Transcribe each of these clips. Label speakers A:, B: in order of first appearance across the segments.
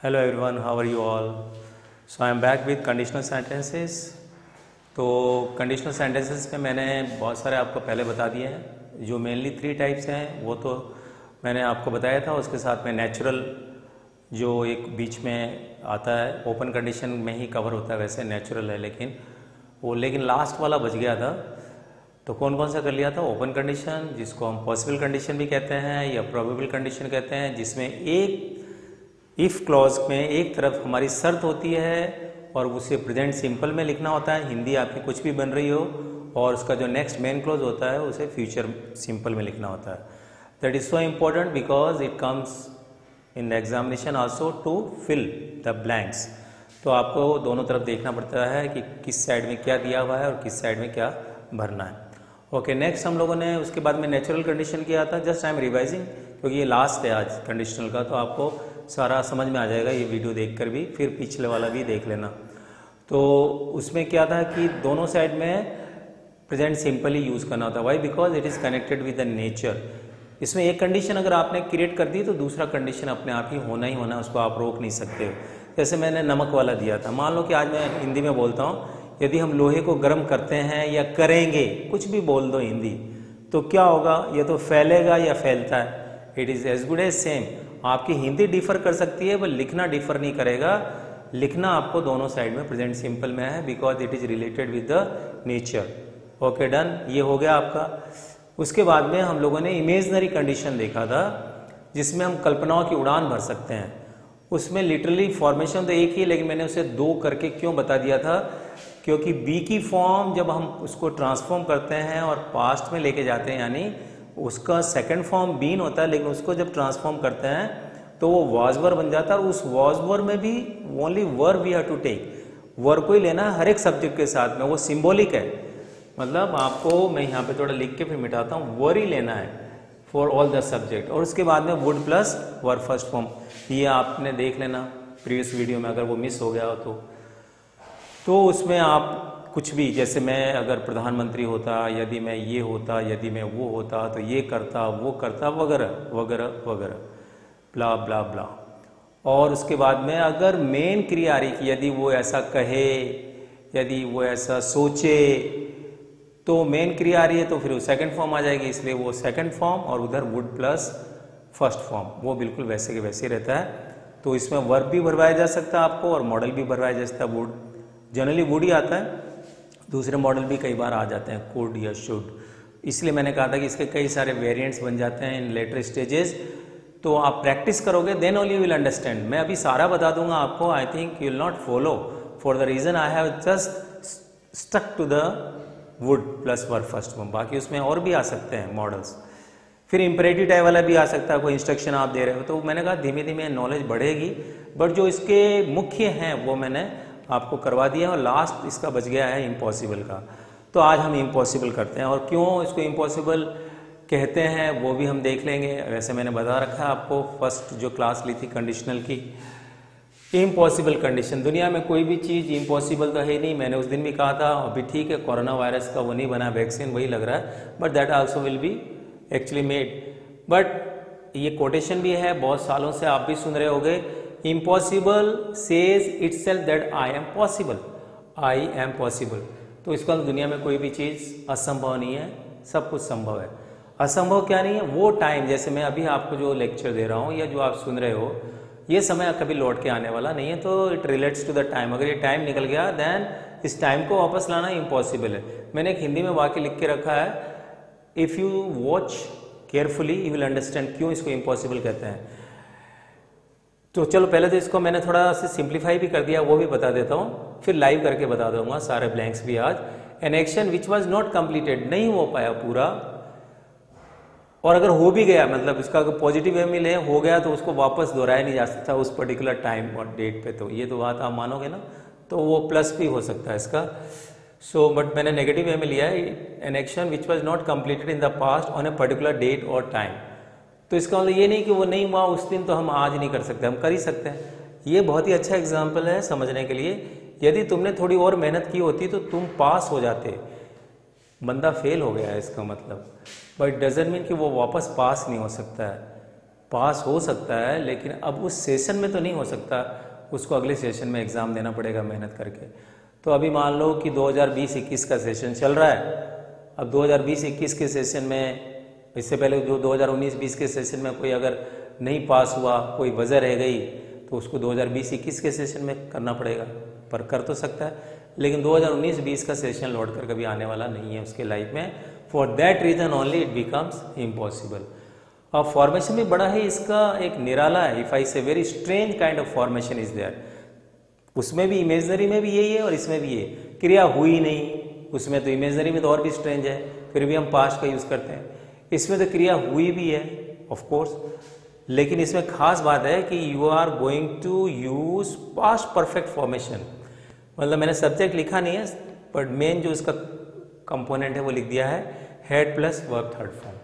A: Hello everyone, how are you all? So I am back with conditional sentences. तो conditional sentences में मैंने बहुत सारे आपको पहले बता दिए हैं। जो मेनली 3 टाइप्स हैं वो तो मैंने आपको बताया था। उसके साथ में नेचुरल जो एक बीच में आता है, ओपन कंडीशन में ही कवर होता है, वैसे नेचुरल है लेकिन लास्ट वाला बच गया था। तो कौन कौन सा कर लिया था? ओपन कंडीशन, जिसको हम पॉसिबल कंडीशन भी कहते हैं या प्रोबेबल कंडीशन कहते हैं, जिसमें एक इफ़ क्लॉज में एक तरफ हमारी शर्त होती है और उसे प्रेजेंट सिंपल में लिखना होता है, हिंदी आपकी कुछ भी बन रही हो, और उसका जो नेक्स्ट मेन क्लॉज होता है उसे फ्यूचर सिंपल में लिखना होता है। That is so important because it comes in the examination also to fill the blanks. तो आपको दोनों तरफ देखना पड़ता है कि किस साइड में क्या दिया हुआ है और किस साइड में क्या भरना है। ओके, नेक्स्ट हम लोगों ने उसके बाद में नेचुरल कंडीशन किया था। जस्ट आई एम रिवाइजिंग क्योंकि ये लास्ट है आज कंडीशनल का, तो आपको सारा समझ में आ जाएगा ये वीडियो देखकर भी, फिर पिछले वाला भी देख लेना। तो उसमें क्या था कि दोनों साइड में प्रेजेंट सिंपल ही यूज़ करना होता है। Why? Because it is connected with the nature. इसमें एक कंडीशन अगर आपने क्रिएट कर दी तो दूसरा कंडीशन अपने आप ही होना ही होना, उसको आप रोक नहीं सकते हो। जैसे मैंने नमक वाला दिया था, मान लो कि आज मैं हिंदी में बोलता हूँ, यदि हम लोहे को गर्म करते हैं या करेंगे, कुछ भी बोल दो हिंदी, तो क्या होगा? ये तो फैलेगा या फैलता है। It is as good as same. आपकी हिंदी डिफर कर सकती है पर लिखना डिफर नहीं करेगा। लिखना आपको दोनों साइड में प्रेजेंट सिंपल में है because it is related with the nature. Okay, done, ये हो गया आपका। उसके बाद में हम लोगों ने इमेजनरी कंडीशन देखा था, जिसमें हम कल्पनाओं की उड़ान भर सकते हैं। उसमें लिटरली फॉर्मेशन तो एक ही, लेकिन मैंने उसे 2 करके क्यों बता दिया था? क्योंकि बी की फॉर्म जब हम उसको ट्रांसफॉर्म करते हैं और पास्ट में लेके जाते हैं, यानी उसका सेकंड फॉर्म बीन होता है, लेकिन उसको जब ट्रांसफॉर्म करते हैं तो वो वॉज वर बन जाता है। और उस वॉज वर में भी only verb we have to take, verb को ही लेना है हर एक सब्जेक्ट के साथ में। वो सिंबॉलिक है, मतलब आपको मैं यहाँ पे थोड़ा लिख के फिर मिटाता हूँ, वर ही लेना है फॉर ऑल द सब्जेक्ट। और उसके बाद में would plus verb first form, ये आपने देख लेना प्रीवियस वीडियो में, अगर वो मिस हो गया हो तो उसमें आप कुछ भी, जैसे मैं अगर प्रधानमंत्री होता, यदि मैं ये होता, यदि मैं वो होता, तो ये करता, वो करता, वगैरह वगैरह वगैरह, ब्ला ब्ला ब्ला। और उसके बाद में अगर मेन क्रिया आ रही कि यदि वो ऐसा कहे, यदि वो ऐसा सोचे, तो मेन क्रिया आ रही है तो फिर वो सेकंड फॉर्म आ जाएगी, इसलिए वो सेकंड फॉर्म, और उधर वुड प्लस फर्स्ट फॉर्म, वो बिल्कुल वैसे के वैसे रहता है। तो इसमें वर्ब भी भरवाया जा सकता है आपको और मॉडल भी भरवाया जा सकता है। वुड जनरली वुड ही आता है, दूसरे मॉडल भी कई बार आ जाते हैं, कुड या शुड। इसलिए मैंने कहा था कि इसके कई सारे वेरिएंट्स बन जाते हैं इन लेटर स्टेजेस। तो आप प्रैक्टिस करोगे then only you will understand. मैं अभी सारा बता दूंगा आपको, I think you will not follow for the reason I have just stuck to the would plus verb first form. बाकी उसमें और भी आ सकते हैं मॉडल्स। फिर इम्परेटिव टाइप वाला भी आ सकता है, कोई इंस्ट्रक्शन आप दे रहे हो। तो मैंने कहा धीमे धीमे नॉलेज बढ़ेगी, बट जो इसके मुख्य हैं वो मैंने आपको करवा दिया। और लास्ट इसका बच गया है इम्पॉसिबल का। तो आज हम इम्पॉसिबल करते हैं, और क्यों इसको इम्पॉसिबल कहते हैं वो भी हम देख लेंगे। वैसे मैंने बता रखा है आपको, फर्स्ट जो क्लास ली थी कंडीशनल की, इम्पॉसिबल कंडीशन। दुनिया में कोई भी चीज़ इम्पॉसिबल तो है नहीं। मैंने उस दिन भी कहा था, अभी ठीक है कोरोना वायरस का वो नहीं बना वैक्सीन, वही लग रहा है, but that also will be actually made. But ये कोटेशन भी है, बहुत सालों से आप भी सुन रहे होगे, impossible says itself that I am possible, I am possible. तो इसका दुनिया में कोई भी चीज़ असंभव नहीं है, सब कुछ संभव है। असंभव क्या नहीं है? वो टाइम, जैसे मैं अभी आपको जो लेक्चर दे रहा हूँ या जो आप सुन रहे हो, ये समय कभी लौट के आने वाला नहीं है, तो it relates to the time. अगर ये टाइम निकल गया देन इस टाइम को वापस लाना इम्पॉसिबल है। मैंने एक हिंदी में वाक्य लिख के रखा है, if you watch carefully you will understand क्यों इसको इम्पॉसिबल कहते हैं। तो चलो पहले तो इसको मैंने थोड़ा सा सिंप्लीफाई भी कर दिया, वो भी बता देता हूँ, फिर लाइव करके बता दूंगा सारे ब्लैंक्स भी आज। An action which was not completed, नहीं हो पाया पूरा, और अगर हो भी गया, मतलब इसका अगर पॉजिटिव वे में ले हो गया, तो उसको वापस दोहराया नहीं जा सकता उस पर्टिकुलर टाइम और डेट पे। तो ये तो बात आप मानोगे ना, तो वो प्लस भी हो सकता है इसका। सो बट मैंने नेगेटिव वे में लिया है, an action which was not completed in the past on a particular date और टाइम। तो इसका मतलब ये नहीं कि वो नहीं हुआ उस दिन तो हम आज नहीं कर सकते, हम कर ही सकते हैं। ये बहुत ही अच्छा एग्जाम्पल है समझने के लिए। यदि तुमने थोड़ी और मेहनत की होती तो तुम पास हो जाते, बंदा फेल हो गया है इसका मतलब, बट डजंट मीन कि वो वापस पास नहीं हो सकता है। पास हो सकता है, लेकिन अब उस सेशन में तो नहीं हो सकता, उसको अगले सेशन में एग्ज़ाम देना पड़ेगा मेहनत करके। तो अभी मान लो कि 2020-21 का सेशन चल रहा है। अब 2020-21 के सेशन में, इससे पहले जो 2019-20 के सेशन में कोई अगर नहीं पास हुआ, कोई वजह रह गई, तो उसको 2020-21 के सेशन में करना पड़ेगा। पर कर तो सकता है, लेकिन 2019-20 का सेशन लौट कर कभी आने वाला नहीं है उसके लाइफ में। For that reason only it becomes impossible. अब फॉर्मेशन भी बड़ा है इसका, एक निराला है। If I say very strange kind of formation is there. उसमें भी इमेजनरी में भी यही है और इसमें भी ये क्रिया हुई नहीं। उसमें तो इमेजनरी में तो और भी स्ट्रेंज है, फिर भी हम पास्ट का यूज़ करते हैं। इसमें तो क्रिया हुई भी है ऑफ कोर्स, लेकिन इसमें खास बात है कि you are going to use past perfect formation. मतलब मैंने सब्जेक्ट लिखा नहीं है, बट मेन जो इसका कंपोनेंट है वो लिख दिया है, had plus verb third form.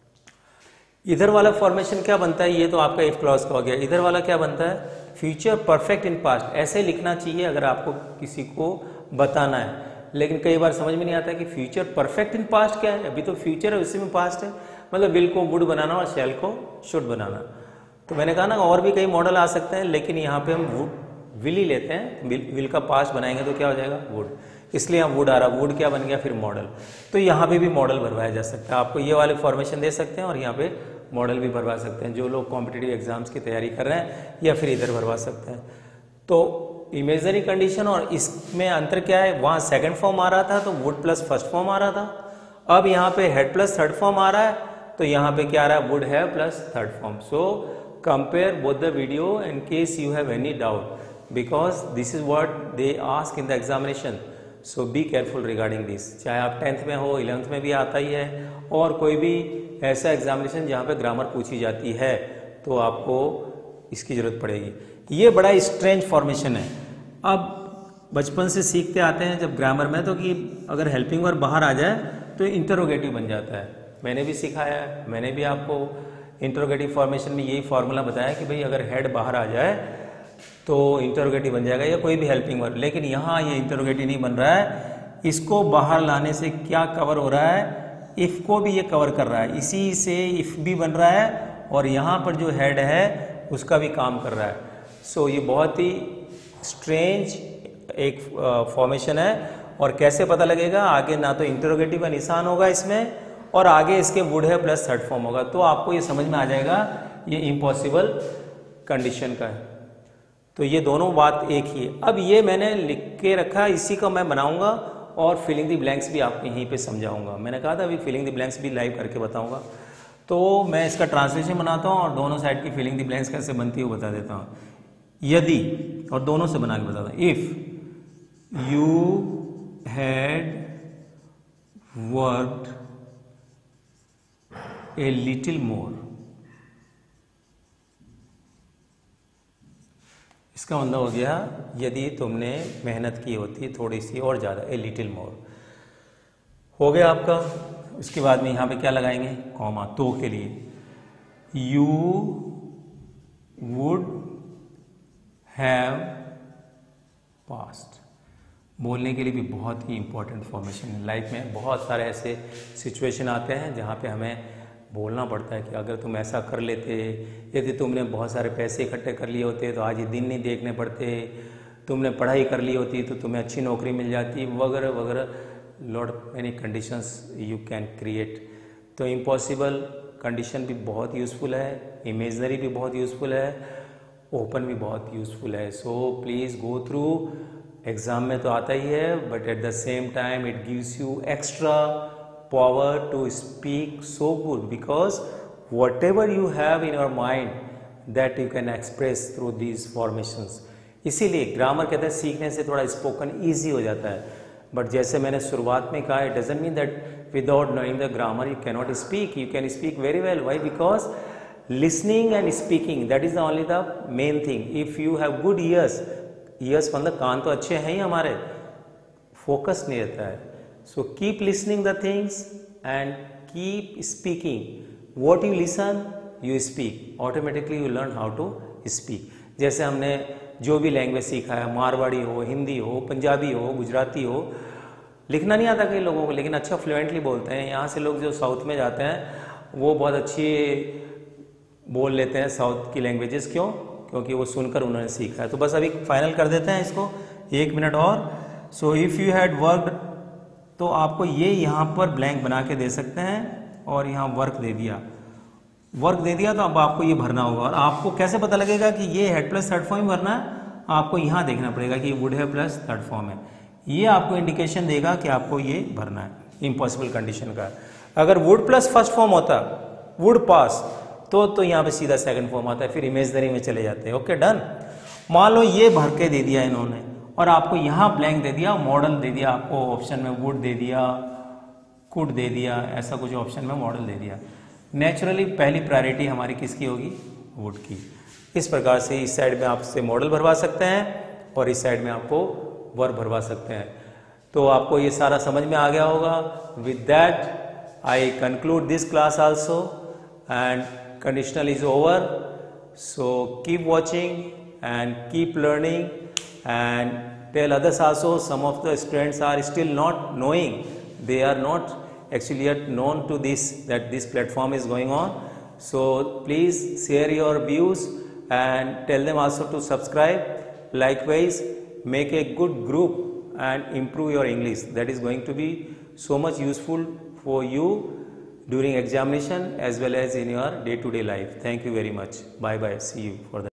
A: इधर वाला फॉर्मेशन क्या बनता है, ये तो आपका इफ क्लॉज का हो गया। इधर वाला क्या बनता है, फ्यूचर परफेक्ट इन पास्ट। ऐसे लिखना चाहिए अगर आपको किसी को बताना है, लेकिन कई बार समझ में नहीं आता कि फ्यूचर परफेक्ट इन पास्ट क्या है। अभी तो फ्यूचर है, उसी में पास्ट है। मतलब विल को वुड बनाना और शैल को शुड बनाना। तो मैंने कहा ना और भी कई मॉडल आ सकते हैं, लेकिन यहाँ पे हम विल ही लेते हैं। विल का पास्ट बनाएंगे तो क्या हो जाएगा, वुड, इसलिए यहाँ वुड आ रहा। वुड क्या बन गया फिर, मॉडल। तो यहाँ पे भी मॉडल भरवाया जा सकता है। आपको ये वाले फॉर्मेशन दे सकते हैं और यहाँ पे मॉडल भी भरवा सकते हैं, जो लोग कॉम्पिटिटिव एग्जाम्स की तैयारी कर रहे हैं, या फिर इधर भरवा सकते हैं। तो इमेजनरी कंडीशन और इसमें अंतर क्या है, वहाँ सेकंड फॉर्म आ रहा था तो वुड प्लस फर्स्ट फॉर्म आ रहा था। अब यहाँ पे हेड प्लस थर्ड फॉर्म आ रहा है, तो यहाँ पे क्या आ रहा है, would have plus third form. So compare both the video in case you have any doubt, because this is what they ask in the examination. So be careful regarding this. चाहे आप 10th में हो, 11th में भी आता ही है, और कोई भी ऐसा एग्जामिनेशन जहाँ पे ग्रामर पूछी जाती है, तो आपको इसकी ज़रूरत पड़ेगी। ये बड़ा स्ट्रेंज फॉर्मेशन है। अब बचपन से सीखते आते हैं जब ग्रामर में, तो कि अगर हेल्पिंग वर्ब बाहर आ जाए तो इंटरोगेटिव बन जाता है। मैंने भी सिखाया है, मैंने भी आपको इंटरोगेटिव फॉर्मेशन में यही फॉर्मूला बताया कि भाई अगर हेड बाहर आ जाए तो इंटरोगेटिव बन जाएगा, या कोई भी हेल्पिंग वर्ब। लेकिन यहाँ ये इंटरोगेटिव नहीं बन रहा है। इसको बाहर लाने से क्या कवर हो रहा है, इफ़ को भी ये कवर कर रहा है, इसी से इफ़ भी बन रहा है, और यहाँ पर जो हेड है उसका भी काम कर रहा है। सो ये बहुत ही स्ट्रेंज एक फॉर्मेशन है। और कैसे पता लगेगा, आगे ना तो इंटरोगेटिव का निशान होगा इसमें, और आगे इसके वुड है प्लस थर्ड फॉर्म होगा, तो आपको ये समझ में आ जाएगा ये इम्पॉसिबल कंडीशन का है। तो ये दोनों बात एक ही है। अब ये मैंने लिख के रखा, इसी का मैं बनाऊंगा और फिलिंग द ब्लैंक्स भी आपको यहीं पे समझाऊंगा। मैंने कहा था अभी फिलिंग द ब्लैंक्स भी लाइव करके बताऊंगा। तो मैं इसका ट्रांसलेशन बनाता हूँ और दोनों साइड की फिलिंग द ब्लैंक्स कैसे बनती है वो बता देता हूँ। यदि, और दोनों से बना के बताता हूँ। If you had worked a little more, इसका मतलब हो गया यदि तुमने मेहनत की होती थोड़ी सी और ज़्यादा, ए लिटिल मोर हो गया आपका। उसके बाद में यहाँ पे क्या लगाएंगे, कॉमा, तो के लिए यू वुड हैव पास्ट। बोलने के लिए भी बहुत ही इंपॉर्टेंट फॉर्मेशन है। लाइफ में बहुत सारे ऐसे सिचुएशन आते हैं जहाँ पे हमें बोलना पड़ता है कि अगर तुम ऐसा कर लेते, यदि तुमने बहुत सारे पैसे इकट्ठे कर लिए होते तो आज ये दिन नहीं देखने पड़ते, तुमने पढ़ाई कर ली होती तो तुम्हें अच्छी नौकरी मिल जाती, वगैरह वगैरह। Lot many conditions you can create. तो इम्पॉसिबल कंडीशन भी बहुत यूज़फुल है, इमेजनरी भी बहुत यूज़फुल है, ओपन भी बहुत यूज़फुल है। So please go through. Exam में तो आता ही है, but at the same time it gives you extra power to speak so good, because whatever you have in your mind that you can express through these formations. इसीलिए grammar कहते हैं सीखने से थोड़ा स्पोकन ईजी हो जाता है। But जैसे मैंने शुरुआत में कहा, it doesn't mean that without knowing the grammar you can not speak. You can speak very well. Why? Because listening and speaking, that is the only the main thing. If you have good ears, ears मतलब कान तो अच्छे हैं ही हमारे, focus नहीं रहता है। So keep listening the things and keep speaking. What you listen, you speak. Automatically you learn how to speak. जैसे हमने जो भी लैंग्वेज सीखा है, मारवाड़ी हो, हिंदी हो, पंजाबी हो, गुजराती हो, लिखना नहीं आता कई लोगों को, लेकिन अच्छा फ्लुएंटली बोलते हैं। यहाँ से लोग जो साउथ में जाते हैं वो बहुत अच्छी बोल लेते हैं साउथ की लैंग्वेजेस। क्यों? क्योंकि वो सुनकर उन्होंने सीखा है। तो बस अभी फाइनल कर देते हैं इसको, 1 मिनट और। So if you had worked, तो आपको ये यहाँ पर ब्लैंक बना के दे सकते हैं और यहाँ वर्क दे दिया, वर्क दे दिया, तो अब आपको ये भरना होगा। और आपको कैसे पता लगेगा कि ये हेड प्लस थर्ड फॉर्म भरना है? आपको यहाँ देखना पड़ेगा कि वुड है प्लस थर्ड फॉर्म है, ये आपको इंडिकेशन देगा कि आपको ये भरना है। इम्पॉसिबल कंडीशन का अगर वुड प्लस फर्स्ट फॉर्म होता, वुड पास, तो यहाँ पे सीधा सेकंड फॉर्म आता है, फिर इमेजनरी में चले जाते हैं। Okay done. मान लो ये भर के दे दिया इन्होंने और आपको यहाँ ब्लैंक दे दिया, मॉडल दे दिया, आपको ऑप्शन में वुड दे दिया, कुड दे दिया, ऐसा कुछ ऑप्शन में मॉडल दे दिया। नेचुरली पहली प्रायोरिटी हमारी किसकी होगी? वुड की। इस प्रकार से इस साइड में आपसे मॉडल भरवा सकते हैं और इस साइड में आपको वर्ब भरवा सकते हैं। तो आपको ये सारा समझ में आ गया होगा। With that I conclude this class also and conditional is over. So keep watching and keep learning and tell others also. Some of the students are still not knowing, they are not actually yet known to this, that this platform is going on. So please share your views and tell them also to subscribe. Likewise, make a good group and improve your English. That is going to be so much useful for you during examination as well as in your day-to-day life. Thank you very much. Bye bye. See you for the